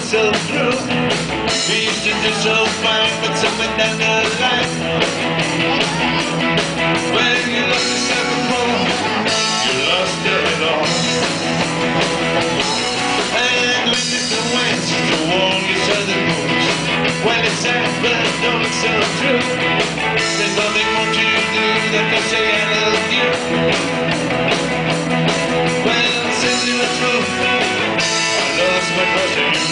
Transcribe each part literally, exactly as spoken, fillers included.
himself through. He used to do so fine, but somewhere down the line, when you lost yourself at home, you lost it all. And when Mister went to warn your southern moons, well, it's sad, but don't look so true. There's nothing more to do than to say I love you. Well, simply the truth, I lost my trust in you.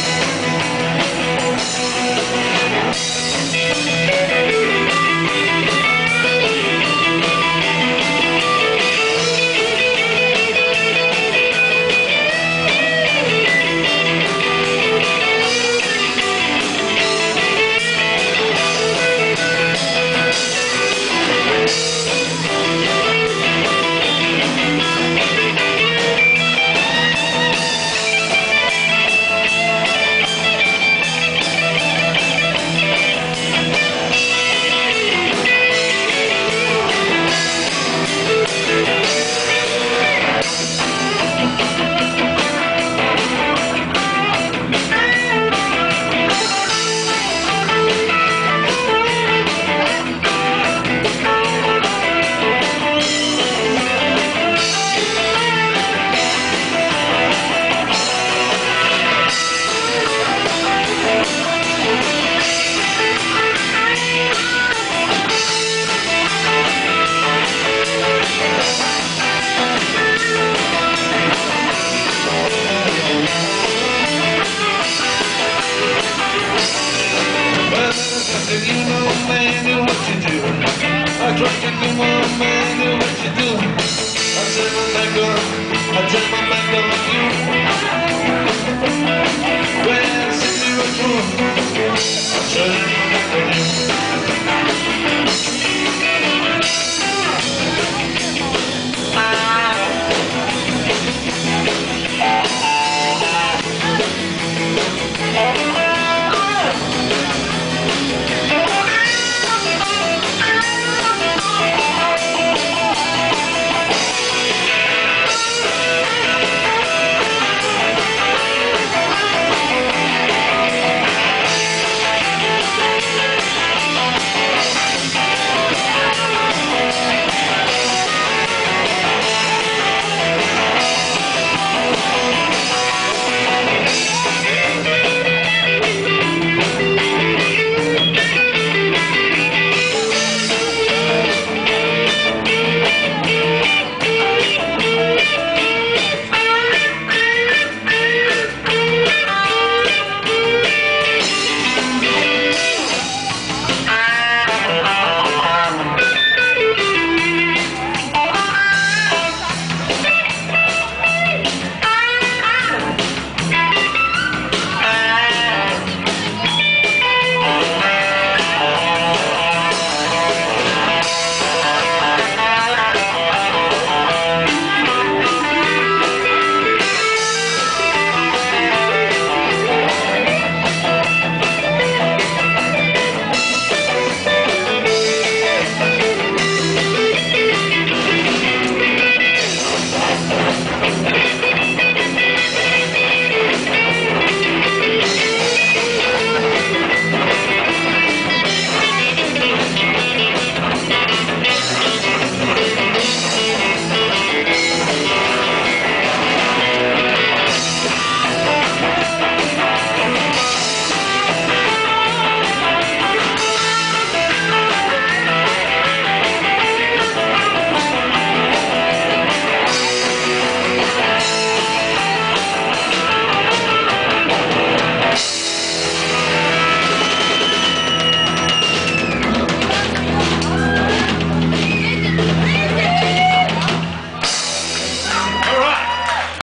You know, man, what you do. I tried to do my man.